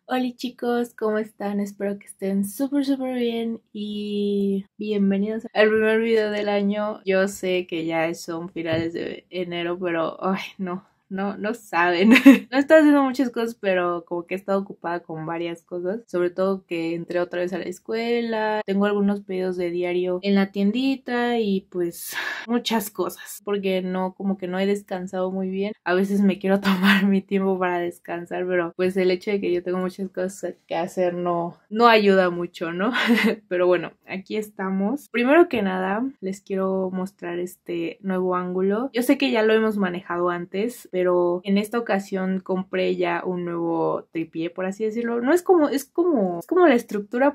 Hola chicos, ¿cómo están? Espero que estén súper bien y bienvenidos al primer video del año. Yo sé que ya son finales de enero, pero ay, no saben. No he estado haciendo muchas cosas, pero como que he estado ocupada con varias cosas. Sobre todo que entré otra vez a la escuela. Tengo algunos pedidos de diario en la tiendita y pues muchas cosas. Porque como que no he descansado muy bien. A veces me quiero tomar mi tiempo para descansar, pero pues el hecho de que yo tengo muchas cosas que hacer no ayuda mucho, ¿no? Pero bueno, aquí estamos. Primero que nada, les quiero mostrar este nuevo ángulo. Yo sé que ya lo hemos manejado antes, pero en esta ocasión compré ya un nuevo tripié, por así decirlo. No es como, es como la estructura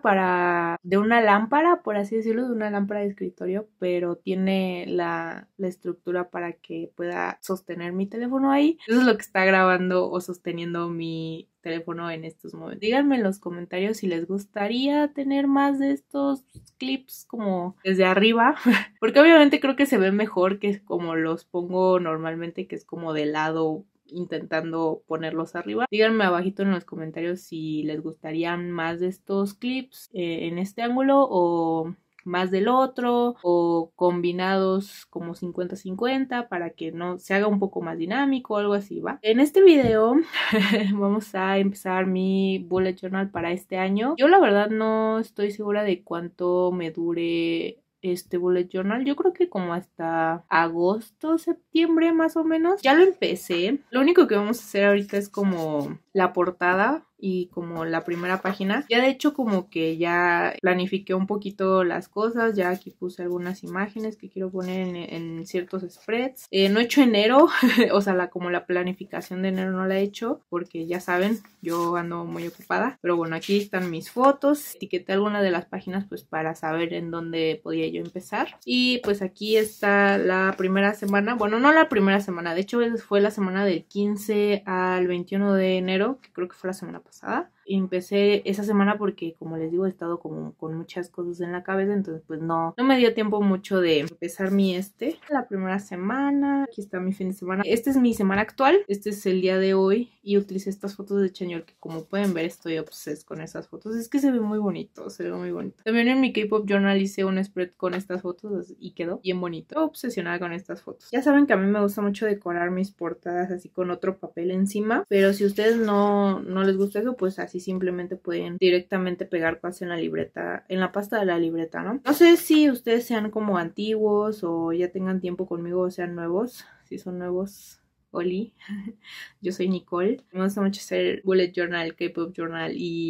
de una lámpara, por así decirlo, de una lámpara de escritorio, pero tiene la estructura para que pueda sostener mi teléfono ahí. Eso es lo que está grabando o sosteniendo mi teléfono en estos momentos. Díganme en los comentarios si les gustaría tener más de estos clips como desde arriba, porque obviamente creo que se ve mejor que como los pongo normalmente, que es como de lado intentando ponerlos arriba. Díganme abajito en los comentarios si les gustarían más de estos clips en este ángulo o más del otro o combinados como 50-50 para que no se haga un poco más dinámico o algo así, ¿va? En este video vamos a empezar mi bullet journal para este año. Yo la verdad no estoy segura de cuánto me dure este bullet journal. Yo creo que como hasta agosto, septiembre más o menos. Ya lo empecé. Lo único que vamos a hacer ahorita es como la portada y como la primera página. Ya de hecho como que ya planifiqué un poquito las cosas. Ya aquí puse algunas imágenes que quiero poner en ciertos spreads. No he hecho enero. O sea, como la planificación de enero no la he hecho porque ya saben, yo ando muy ocupada. Pero bueno, aquí están mis fotos. Etiqueté algunas de las páginas pues para saber en dónde podía yo empezar. Y pues aquí está la primera semana. Bueno, no la primera semana. De hecho fue la semana del 15 al 21 de enero, que creo que fue la semana pasada. Y empecé esa semana porque, como les digo, he estado como con muchas cosas en la cabeza, entonces pues no me dio tiempo mucho de empezar la primera semana. Aquí está mi fin de semana. Esta es mi semana actual, este es el día de hoy y utilicé estas fotos de Chanyeol que como pueden ver estoy obses con esas fotos. Es que se ve muy bonito, se ve muy bonito. También en mi K-Pop Journal hice un spread con estas fotos y quedó bien bonito. Estoy obsesionada con estas fotos. Ya saben que a mí me gusta mucho decorar mis portadas así con otro papel encima, pero si ustedes no les gusta eso, pues así simplemente pueden directamente pegar cosas en la libreta, en la pasta de la libreta, ¿no? No sé si ustedes sean como antiguos o ya tengan tiempo conmigo o sean nuevos. Si son nuevos, Oli, yo soy Nicole. Me gusta mucho hacer bullet journal, K-pop journal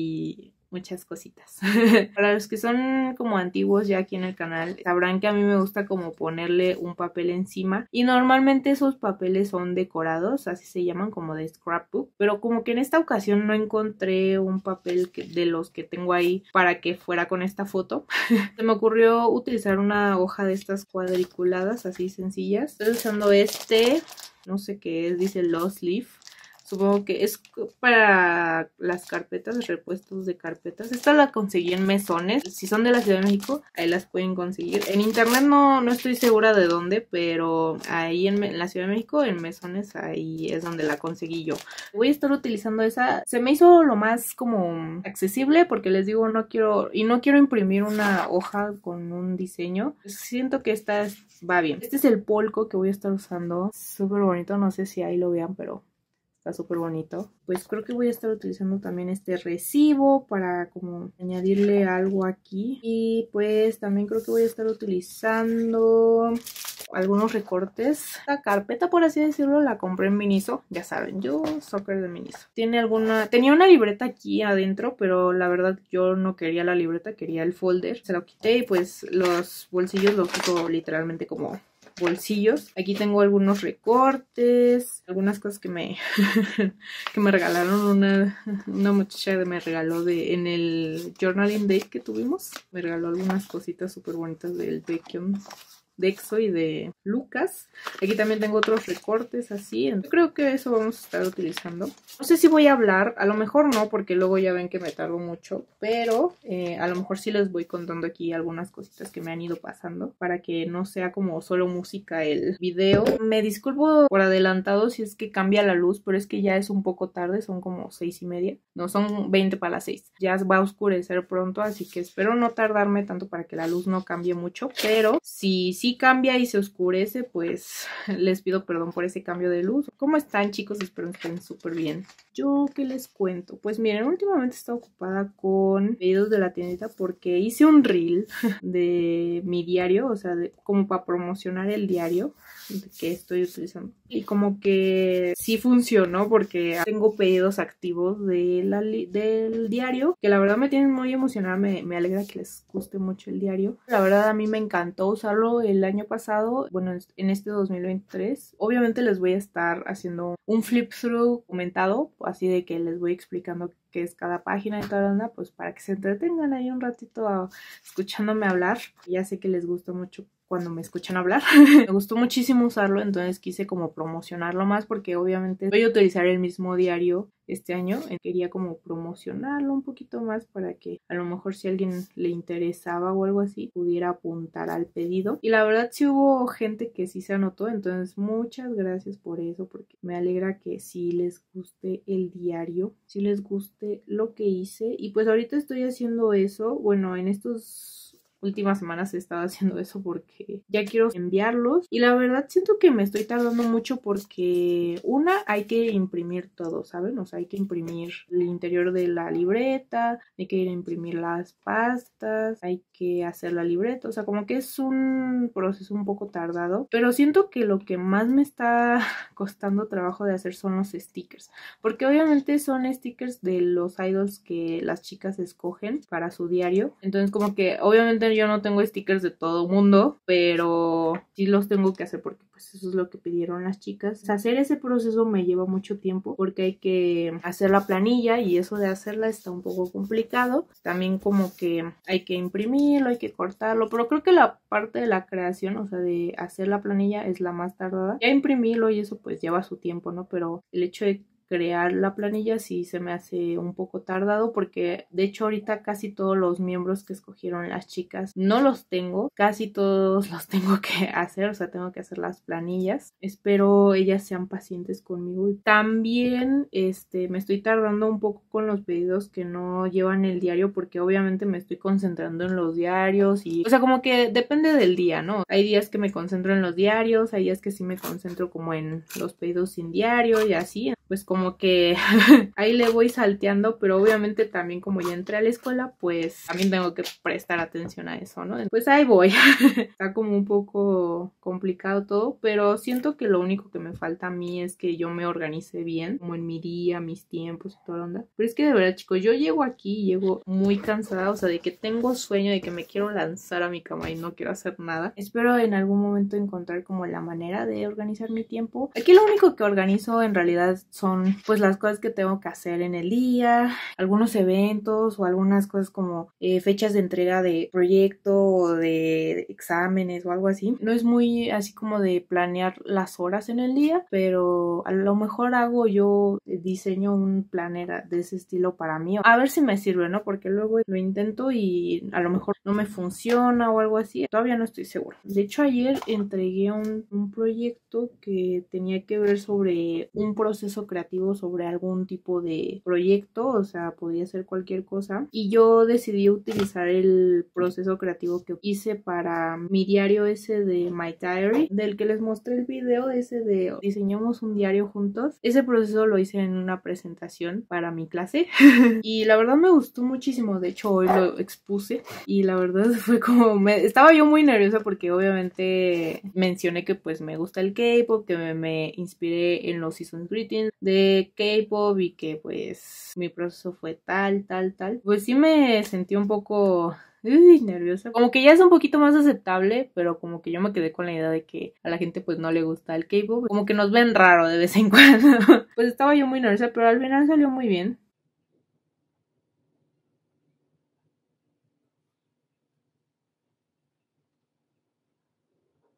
y muchas cositas. Para los que son como antiguos ya aquí en el canal, sabrán que a mí me gusta como ponerle un papel encima y normalmente esos papeles son decorados, así se llaman, como de scrapbook, pero como que en esta ocasión no encontré un papel de los que tengo ahí para que fuera con esta foto. Se me ocurrió utilizar una hoja de estas cuadriculadas así sencillas. Estoy usando no sé qué es, dice Lost Leaf. Supongo que es para las carpetas, repuestos de carpetas. Esta la conseguí en Mesones. Si son de la Ciudad de México, ahí las pueden conseguir. En internet no estoy segura de dónde, pero ahí en la Ciudad de México, en Mesones, ahí es donde la conseguí yo. Voy a estar utilizando esa. Se me hizo lo más como accesible porque les digo, no quiero imprimir una hoja con un diseño. Siento que esta va bien. Este es el polco que voy a estar usando. Súper bonito, no sé si ahí lo vean, pero está súper bonito. Pues creo que voy a estar utilizando también este recibo para como añadirle algo aquí. Y pues también creo que voy a estar utilizando algunos recortes. La carpeta, por así decirlo, la compré en Miniso. Ya saben, yo soccer de Miniso. Tenía una libreta aquí adentro, pero la verdad yo no quería la libreta, quería el folder. Se lo quité y pues los bolsillos los uso literalmente como bolsillos. Aquí tengo algunos recortes, algunas cosas que me que me regalaron. Una muchacha me regaló en el journaling day que tuvimos. Me regaló algunas cositas súper bonitas del Baekhyun. de EXO y de Lucas. Aquí también tengo otros recortes así. Yo creo que eso vamos a estar utilizando. No sé si voy a hablar, a lo mejor no, porque luego ya ven que me tardo mucho, pero a lo mejor sí les voy contando aquí algunas cositas que me han ido pasando para que no sea como solo música el video. Me disculpo por adelantado si es que cambia la luz, pero es que ya es un poco tarde, son como 6:30. No, son 20 para las 6. Ya va a oscurecer pronto, así que espero no tardarme tanto para que la luz no cambie mucho, pero si sí cambia y se oscurece, pues les pido perdón por ese cambio de luz. ¿Cómo están, chicos? Espero que estén súper bien. ¿Yo qué les cuento? Pues miren, últimamente he estado ocupada con pedidos de la tiendita porque hice un reel de mi diario, o sea, como para promocionar el diario que estoy utilizando. Y como que sí funcionó porque tengo pedidos activos del diario, que la verdad me tienen muy emocionada, me alegra que les guste mucho el diario. La verdad a mí me encantó usarlo el año pasado, bueno, en este 2023. Obviamente les voy a estar haciendo un flip through comentado, así de que les voy explicando qué es cada página de toda onda, pues para que se entretengan ahí un ratito escuchándome hablar. Ya sé que les gusta mucho cuando me escuchan hablar. Me gustó muchísimo usarlo, entonces quise como promocionarlo más porque obviamente voy a utilizar el mismo diario este año. Quería como promocionarlo un poquito más para que a lo mejor si a alguien le interesaba o algo así pudiera apuntar al pedido. Y la verdad sí hubo gente que sí se anotó, entonces muchas gracias por eso, porque me alegra que sí les guste el diario, sí les guste lo que hice. Y pues ahorita estoy haciendo eso, bueno, en estos últimas semanas he estado haciendo eso porque ya quiero enviarlos y la verdad siento que me estoy tardando mucho porque hay que imprimir todo, ¿saben? O sea, hay que imprimir el interior de la libreta, hay que ir a imprimir las pastas, hay que hacer la libreta, o sea, como que es un proceso un poco tardado, pero siento que lo que más me está costando trabajo de hacer son los stickers, porque obviamente son stickers de los idols que las chicas escogen para su diario, entonces como que obviamente yo no tengo stickers de todo mundo, pero sí los tengo que hacer porque pues eso es lo que pidieron las chicas. O sea, hacer ese proceso me lleva mucho tiempo porque hay que hacer la planilla y eso de hacerla está un poco complicado. También como que hay que imprimirlo, hay que cortarlo, pero creo que la parte de la creación, o sea, de hacer la planilla es la más tardada. Ya imprimirlo y eso pues lleva su tiempo, ¿no? Pero el hecho de crear la planilla sí se me hace un poco tardado porque de hecho ahorita casi todos los miembros que escogieron las chicas no los tengo, casi todos los tengo que hacer, o sea, tengo que hacer las planillas. Espero ellas sean pacientes conmigo. Y también me estoy tardando un poco con los pedidos que no llevan el diario porque obviamente me estoy concentrando en los diarios y, o sea, como que depende del día, ¿no? Hay días que me concentro en los diarios, hay días que sí me concentro como en los pedidos sin diario y así, pues como que ahí le voy salteando, pero obviamente también como ya entré a la escuela, pues también tengo que prestar atención a eso, ¿no? Pues ahí voy. Está como un poco complicado todo, pero siento que lo único que me falta a mí es que yo me organice bien, como en mi día, mis tiempos y toda la onda. Pero es que de verdad, chicos, yo llego aquí y llego muy cansada, o sea, de que tengo sueño, de que me quiero lanzar a mi cama y no quiero hacer nada. Espero en algún momento encontrar como la manera de organizar mi tiempo. Aquí lo único que organizo en realidad son pues las cosas que tengo que hacer en el día, algunos eventos o algunas cosas como fechas de entrega de proyecto o de exámenes o algo así. No es muy así como de planear las horas en el día, pero a lo mejor hago yo, diseño un planner de ese estilo para mí. A ver si me sirve, ¿no? Porque luego lo intento y a lo mejor no me funciona o algo así. Todavía no estoy segura. De hecho, ayer entregué un proyecto que tenía que ver sobre un proceso creativo, sobre algún tipo de proyecto, o sea, podía ser cualquier cosa. Y yo decidí utilizar el proceso creativo que hice para mi diario ese de My Diary, del que les mostré el video ese de diseñamos un diario juntos. Ese proceso lo hice en una presentación para mi clase y la verdad me gustó muchísimo. De hecho, hoy lo expuse y la verdad fue como... estaba yo muy nerviosa porque obviamente mencioné que pues me gusta el K-pop, que me inspiré en los season greetings de K-pop y que pues mi proceso fue tal. Pues sí me sentí un poco... nerviosa. Como que ya es un poquito más aceptable, pero como que yo me quedé con la idea de que a la gente pues no le gusta el K-pop. Como que nos ven raro de vez en cuando. Pues estaba yo muy nerviosa, pero al final salió muy bien.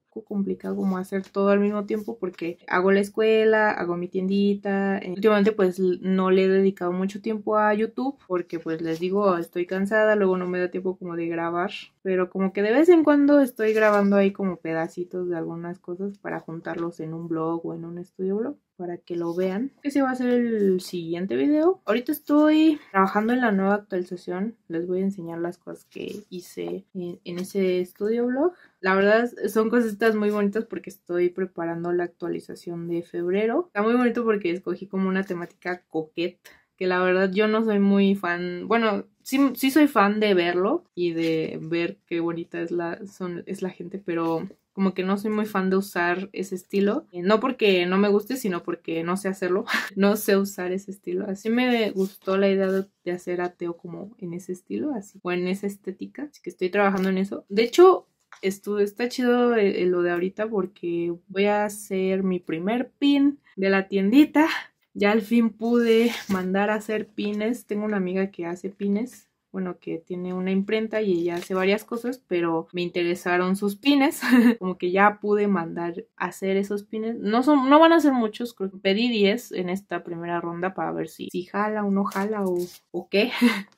complicado como hacer todo al mismo tiempo porque hago la escuela, hago mi tiendita. Últimamente pues no le he dedicado mucho tiempo a YouTube porque pues les digo, estoy cansada, luego no me da tiempo como de grabar, pero como que de vez en cuando estoy grabando ahí como pedacitos de algunas cosas para juntarlos en un blog o en un estudio blog para que lo vean. Ese va a ser el siguiente video. Ahorita estoy trabajando en la nueva actualización. Les voy a enseñar las cosas que hice en ese estudio blog. La verdad son cositas muy bonitas porque estoy preparando la actualización de febrero. Está muy bonito porque escogí como una temática coquette, que la verdad yo no soy muy fan. Bueno, sí soy fan de verlo y de ver qué bonita es la gente, pero como que no soy muy fan de usar ese estilo. No porque no me guste, sino porque no sé hacerlo. No sé usar ese estilo. Así me gustó la idea de hacer ateo como en ese estilo, así, o en esa estética. Así que estoy trabajando en eso. De hecho, está chido lo de ahorita porque voy a hacer mi primer pin de la tiendita. Ya al fin pude mandar a hacer pines. Tengo una amiga que hace pines. Bueno, que tiene una imprenta y ella hace varias cosas, pero me interesaron sus pines. Como que ya pude mandar a hacer esos pines. No van a ser muchos, creo que pedí 10 en esta primera ronda para ver si jala o no jala o qué.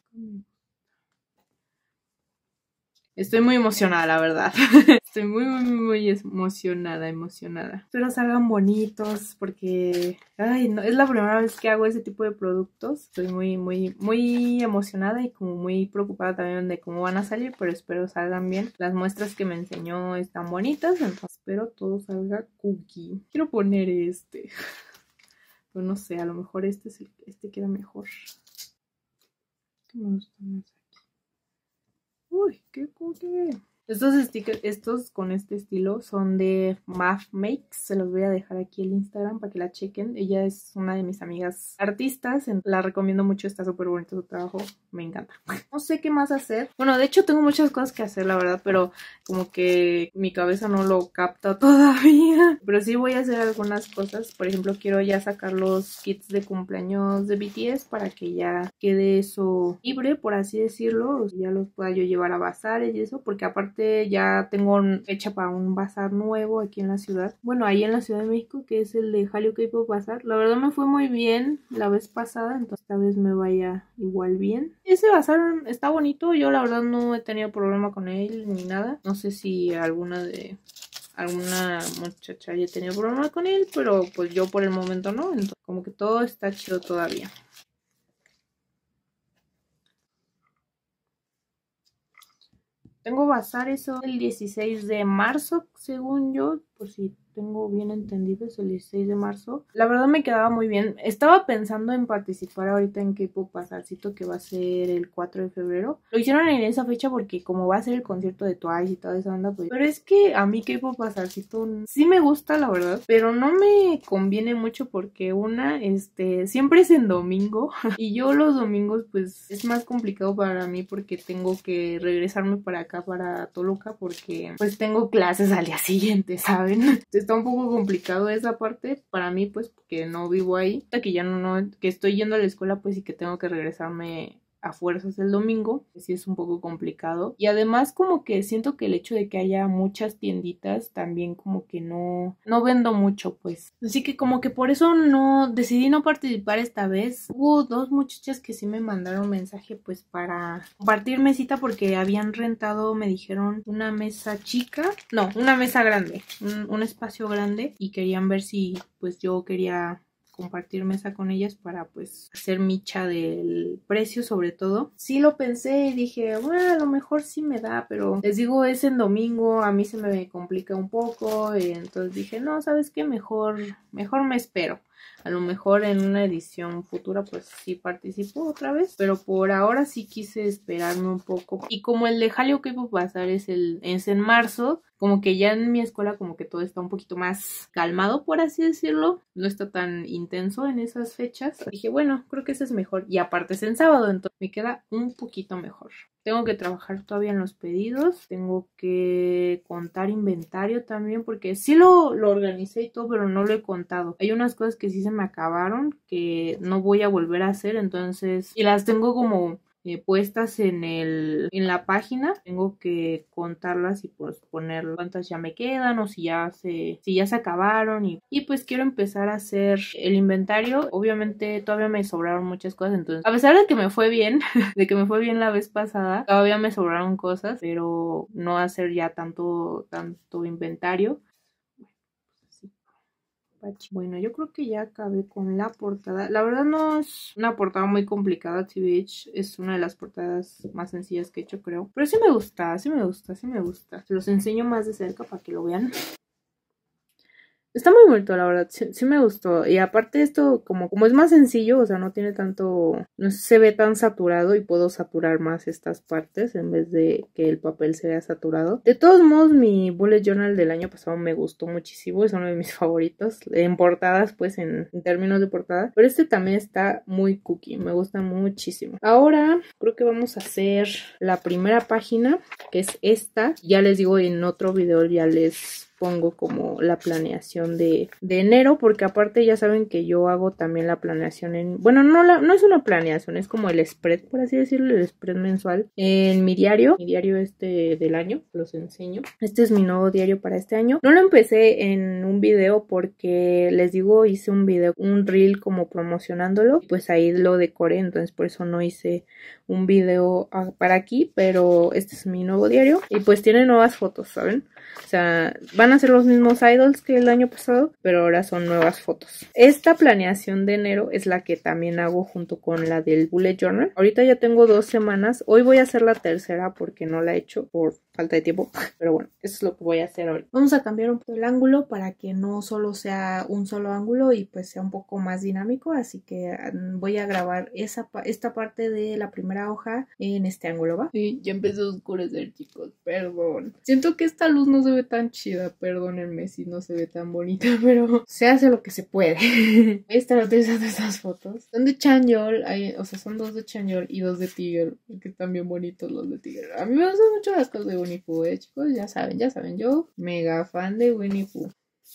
Estoy muy emocionada, la verdad. Estoy muy emocionada. Espero salgan bonitos porque, ay, no, es la primera vez que hago ese tipo de productos. Estoy muy emocionada y como muy preocupada también de cómo van a salir, pero espero salgan bien. Las muestras que me enseñó están bonitas, entonces espero todo salga cookie. Quiero poner este. Pero no sé, a lo mejor este queda mejor. ¿Qué me gusta más? Uy, qué cool. Estos stickers, estos con este estilo son de Math Makes. Se los voy a dejar aquí el Instagram para que la chequen. Ella es una de mis amigas artistas. La recomiendo mucho, está súper bonito su trabajo. Me encanta. No sé qué más hacer. Bueno, de hecho tengo muchas cosas que hacer, la verdad, pero como que mi cabeza no lo capta todavía. Pero sí voy a hacer algunas cosas. Por ejemplo, quiero ya sacar los kits de cumpleaños de BTS para que ya quede eso libre, por así decirlo. Ya los pueda yo llevar a bazares y eso, porque aparte ya tengo fecha para un bazar nuevo aquí en la ciudad. Bueno, ahí en la Ciudad de México, que es el de Hallyu K-Pop Bazar. La verdad me fue muy bien la vez pasada, entonces esta vez me vaya igual bien. Ese bazar está bonito, yo la verdad no he tenido problema con él ni nada. No sé si alguna muchacha haya tenido problema con él, pero pues yo por el momento no, entonces como que todo está chido todavía. Tengo bazar eso el 16 de marzo, según yo, por si tengo bien entendido, es el 16 de marzo. La verdad me quedaba muy bien. Estaba pensando en participar ahorita en K-Pop Bazarcito, que va a ser el 4 de febrero. Lo hicieron en esa fecha porque como va a ser el concierto de Twice y toda esa onda, pues... Pero es que a mí K-Pop Bazarcito sí me gusta, la verdad, pero no me conviene mucho porque siempre es en domingo y yo los domingos pues es más complicado para mí porque tengo que regresarme para acá, para Toluca, porque pues tengo clases al día siguiente, ¿saben? Está un poco complicado esa parte para mí, pues, porque no vivo ahí. Que ya que estoy yendo a la escuela, pues, y que tengo que regresarme a fuerzas el domingo, pues sí es un poco complicado. Y además como que siento que el hecho de que haya muchas tienditas también como que no vendo mucho, pues. Así que como que por eso decidí no participar esta vez. Hubo 2 muchachas que sí me mandaron mensaje pues para compartir mesita porque habían rentado, me dijeron, una mesa chica, no, una mesa grande, un espacio grande, y querían ver si pues yo quería compartir mesa con ellas para pues hacer micha del precio, sobre todo. Sí lo pensé y dije, bueno, a lo mejor sí me da, pero les digo, es en domingo, a mí se me complica un poco, entonces dije, no, ¿sabes qué? Mejor me espero. A lo mejor en una edición futura pues sí participo otra vez, pero por ahora sí quise esperarme un poco. Y como el de Hallyu K-Pop Bazar es en marzo, como que ya en mi escuela como que todo está un poquito más calmado, por así decirlo. No está tan intenso en esas fechas. Dije, bueno, creo que ese es mejor. Y aparte es en sábado, entonces me queda un poquito mejor. Tengo que trabajar todavía en los pedidos. Tengo que contar inventario también, porque sí lo organicé y todo, pero no lo he contado. Hay unas cosas que sí se me acabaron, que no voy a volver a hacer, entonces... Y las tengo como puestas en la página. Tengo que contarlas y pues poner cuántas ya me quedan o si ya se acabaron y pues quiero empezar a hacer el inventario. Obviamente todavía me sobraron muchas cosas, entonces a pesar de que me fue bien, de que me fue bien la vez pasada, todavía me sobraron cosas, pero no hacer ya tanto inventario. Bueno, yo creo que ya acabé con la portada. La verdad no es una portada muy complicada. TBH es una de las portadas más sencillas que he hecho, creo. Pero sí me gusta. Se los enseño más de cerca para que lo vean. Está muy bonito, la verdad, sí me gustó. Y aparte esto, como es más sencillo, o sea, no tiene tanto, no se ve tan saturado y puedo saturar más estas partes en vez de que el papel se vea saturado. De todos modos, mi bullet journal del año pasado me gustó muchísimo, es uno de mis favoritos, en portadas, pues en términos de portada. Pero este también está muy cookie, me gusta muchísimo. Ahora creo que vamos a hacer la primera página, que es esta. Ya les digo, en otro video ya les pongo como la planeación de enero, porque aparte ya saben que yo hago también la planeación bueno, no es una planeación, es como el spread, por así decirlo, el spread mensual en mi diario del año, los enseño. Este es mi nuevo diario para este año. No lo empecé en un video porque les digo, hice un video, un reel como promocionándolo, pues ahí lo decoré, entonces por eso no hice un video para aquí, pero este es mi nuevo diario y pues tiene nuevas fotos, ¿saben? O sea, van a ser los mismos idols que el año pasado, pero ahora son nuevas fotos. Esta planeación de enero es la que también hago junto con la del bullet journal. Ahorita ya tengo 2 semanas. Hoy voy a hacer la tercera porque no la he hecho por falta de tiempo. Pero bueno, eso es lo que voy a hacer hoy. Vamos a cambiar un poco el ángulo para que no solo sea un solo ángulo y pues sea un poco más dinámico. Así que voy a grabar esta parte de la primera hoja en este ángulo, ¿va? Sí, ya empezó a oscurecer, chicos. Perdón. Siento que esta luz no se ve tan chida. Perdónenme si no se ve tan bonita, pero se hace lo que se puede. Voy a estar utilizando estas fotos. Son de Chanyeol, o sea, son 2 de Chanyeol y 2 de Tiger, porque están bien bonitos los de Tiger. A mí me gustan mucho las cosas de Winnie Pooh, chicos, ya saben, yo mega fan de Winnie Pooh.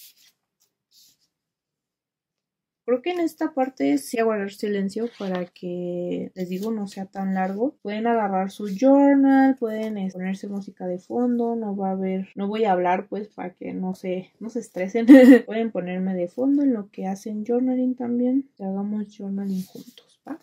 Creo que en esta parte sí voy a guardar silencio para que, les digo, no sea tan largo. Pueden agarrar su journal, pueden ponerse música de fondo, no voy a hablar pues para que no se estresen. Pueden ponerme de fondo en lo que hacen journaling también. Que hagamos journaling juntos, ¿va?